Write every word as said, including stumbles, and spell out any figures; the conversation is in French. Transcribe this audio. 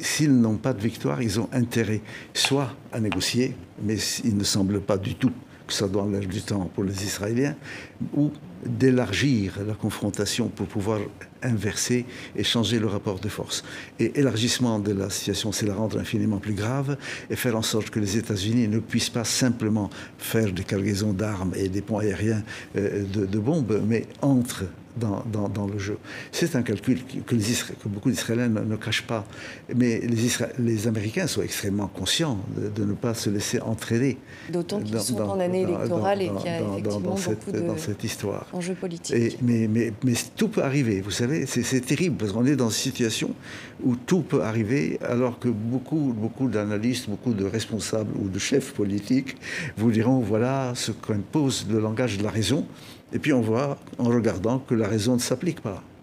s'ils n'ont pas de victoire, ils ont intérêt soit à négocier, mais il ne semble pas du tout que ça doit enlever du temps pour les Israéliens, ou d'élargir la confrontation pour pouvoir inverser et changer le rapport de force. Et élargissement de la situation, c'est la rendre infiniment plus grave et faire en sorte que les États-Unis ne puissent pas simplement faire des cargaisons d'armes et des ponts aériens euh, de, de bombes, mais entrent Dans, dans, dans le jeu. C'est un calcul que, les Isra... que beaucoup d'Israéliens ne, ne cachent pas. Mais les, Isra... les Américains sont extrêmement conscients de, de ne pas se laisser entraîner. D'autant qu'ils sont en année électorale et qu'il y a dans, effectivement dans, dans cette, beaucoup de dans cette histoire. enjeux politiques. Et, mais, mais, mais tout peut arriver, vous savez, c'est terrible, parce qu'on est dans une situation où tout peut arriver, alors que beaucoup, beaucoup d'analystes, beaucoup de responsables ou de chefs politiques vous diront, voilà ce qu'impose le langage de la raison. Et puis on voit, en regardant, que la raison ne s'applique pas.